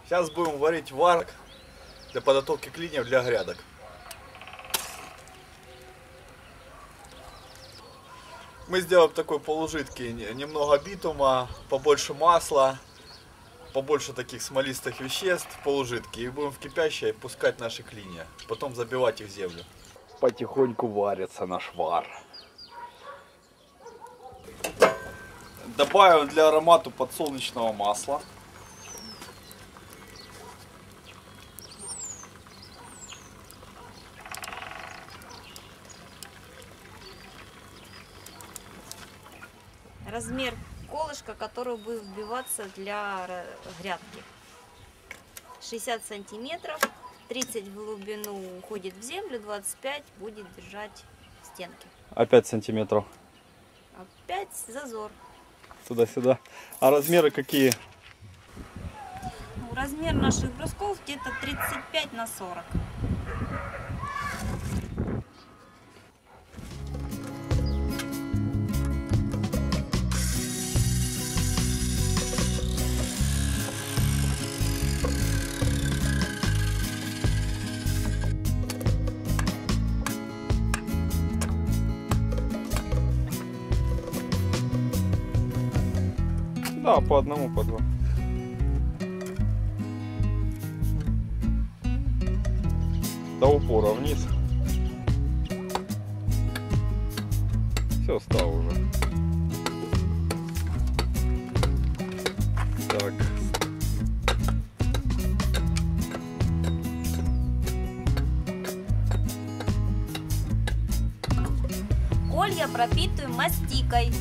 Сейчас будем варить вар для подготовки клиньев для грядок. Мы сделаем такой полужидкий, немного битума, побольше масла, побольше таких смолистых веществ, полужидкий. И будем в кипящее пускать наши клинья, потом забивать их в землю. Потихоньку варится наш вар. Добавим для аромата подсолнечного масла. Размер колышка, который будет вбиваться для грядки. 60 сантиметров, 30 в глубину уходит в землю, 25 будет держать стенки. А 5 сантиметров? Опять зазор. Туда-сюда. А размеры какие? Ну, размер наших брусков где-то 35 на 40. Да, по одному, по два. До упора вниз. Все, стал уже. Так. Колья пропитываем мастикой.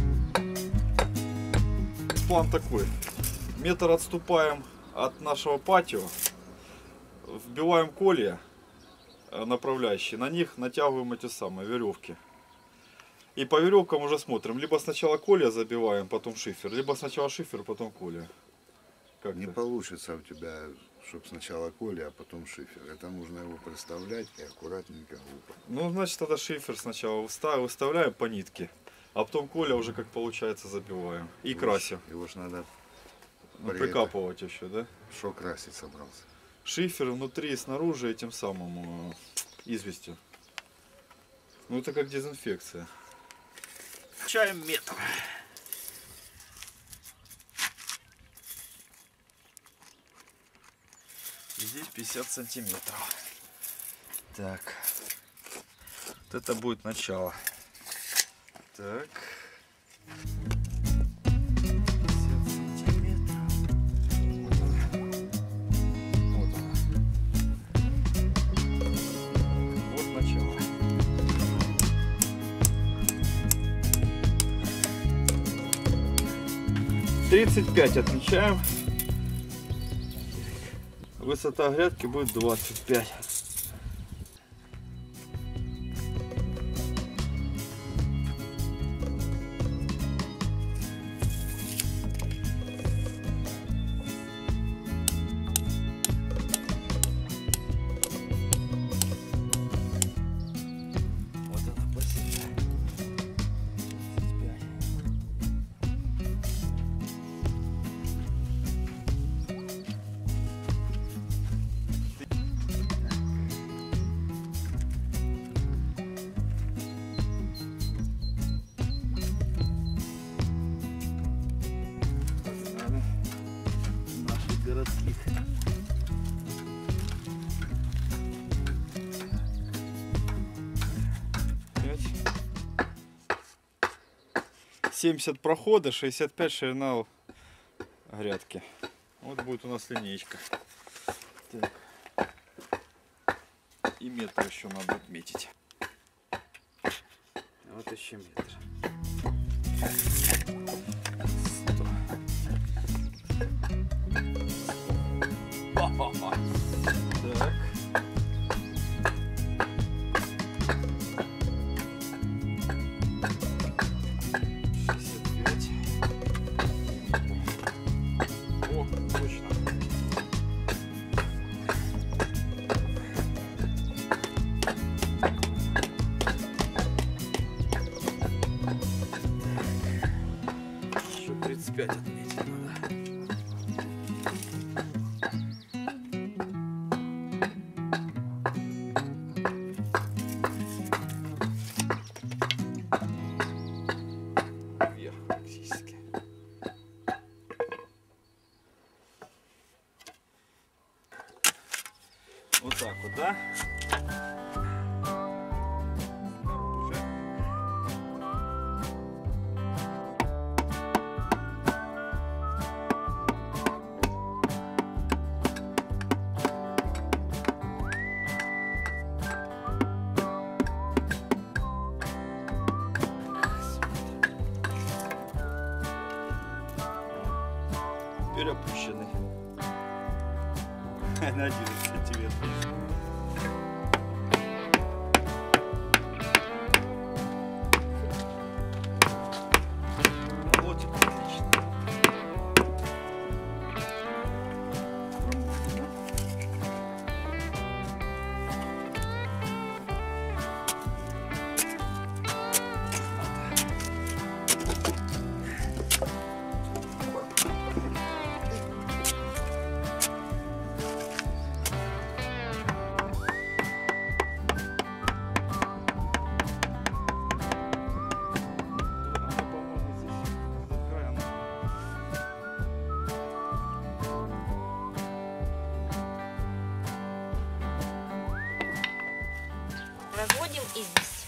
План такой. Метр отступаем от нашего патио. Вбиваем колья направляющие. На них натягиваем эти самые веревки. И по веревкам уже смотрим. Либо сначала колья забиваем, потом шифер. Либо сначала шифер, потом колья. Как Не это? получится у тебя, чтобы сначала колья, а потом шифер. Это нужно его представлять и аккуратненько лупать. Ну, значит, тогда шифер сначала выставляем по нитке. А потом колья уже, как получается, забиваем. И красим. Его ж надо Прикапывать еще, да? Что красить собрался? Шифер внутри и снаружи этим самым известью. Ну, это как дезинфекция. Включаем метр. И здесь 50 сантиметров. Так. Вот это будет начало. Так. 50 сантиметров. Вот она. Вот начало. «35» отмечаем. Высота грядки будет 25. Вот она посильная. 70 прохода, 65 ширина грядки. Вот будет у нас линейка. Так. И метр еще надо отметить. Вот еще метр. 100. Так. Еще 35 отметить надо. Вот так вот, да? Снаружи. Теперь опущенный. На 11 сантиметров. Молотик отлично. Разводим известь.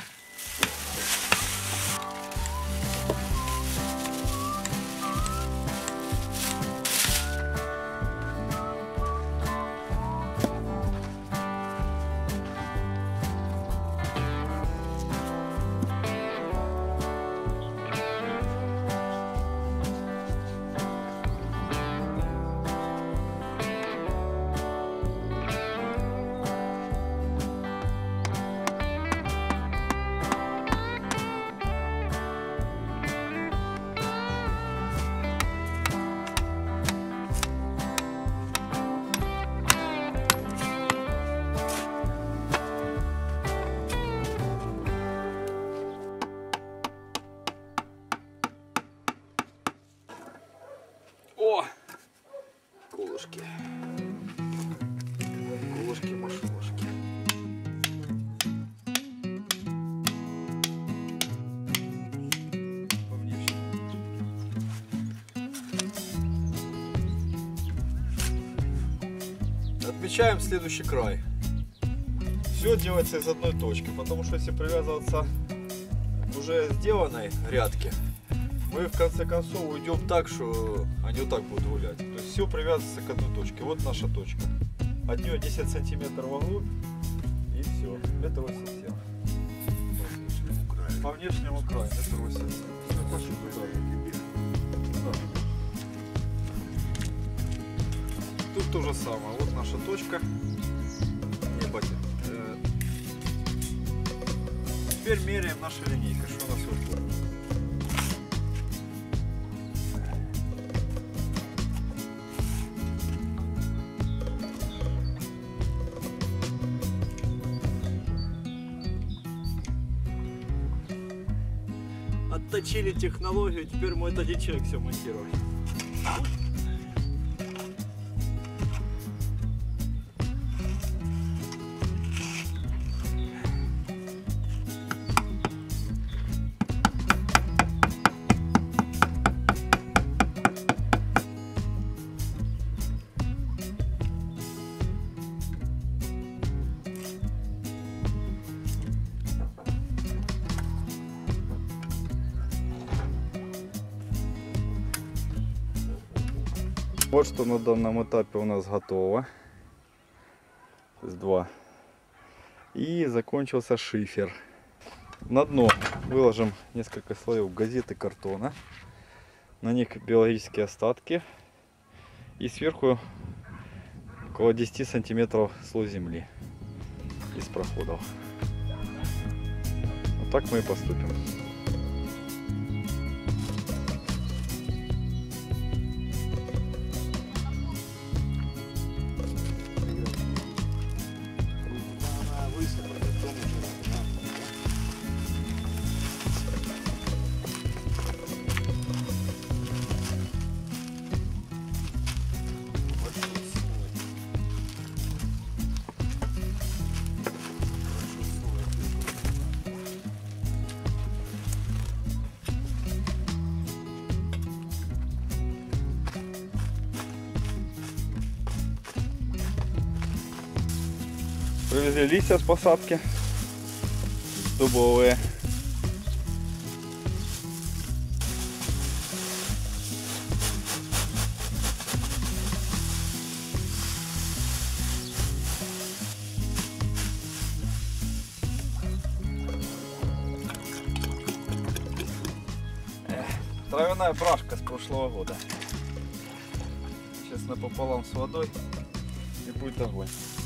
О! Колышки. Колышки-машинушки. Отмечаем следующий край. Все делается из одной точки, потому что если привязываться к уже сделанной грядке, мы в конце концов уйдем так, что они вот так будут гулять. То есть все привязывается к одной точке. Вот наша точка. От нее 10 сантиметров вглубь и все. Метр 87. По внешнему краю метр 87. Пошли туда. Да. Тут то же самое. Вот наша точка. Не, батя. Теперь меряем нашей линейкой, что у нас выходит. Отточили технологию, теперь может один человек все монтировать. Вот что на данном этапе у нас готово. С 2. И закончился шифер. На дно выложим несколько слоев газеты картона. На них биологические остатки. И сверху около 10 сантиметров слой земли из проходов. Вот так мы и поступим. Привезли листья с посадки дубовые. Травяная брашка с прошлого года. Сейчас напополам с водой и будет огонь.